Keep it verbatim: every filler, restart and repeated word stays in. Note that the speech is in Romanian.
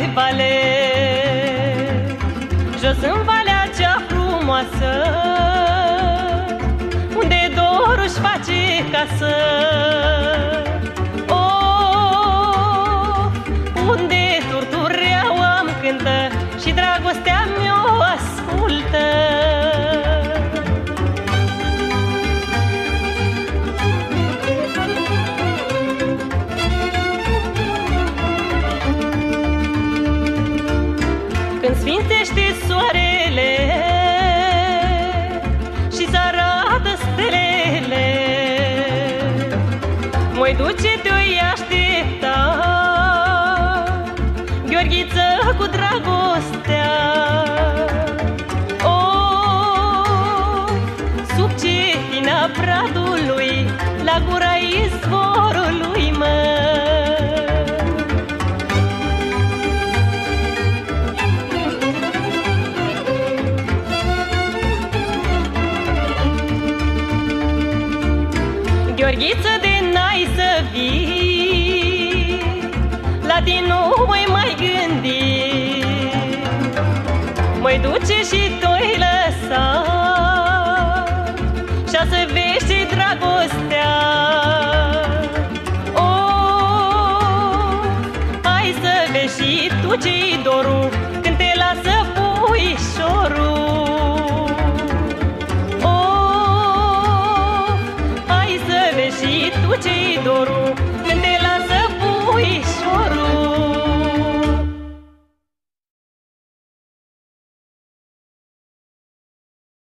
vale, jos în valea cea frumoasă, unde dorul își face casă. Oh, unde turtureaua îmi cântă și dragostea mi-o ascultă. Când sfințește soarele și s-arată stelele, mă-i duce te-o-i aștepta, Gheorghiță, cu dragostea. Oh, sub cetina pradului, la gura izvorului, mă. Gheorghiță, de n-ai să vii, la tine nu mă mai gândi, mă-i duce și toi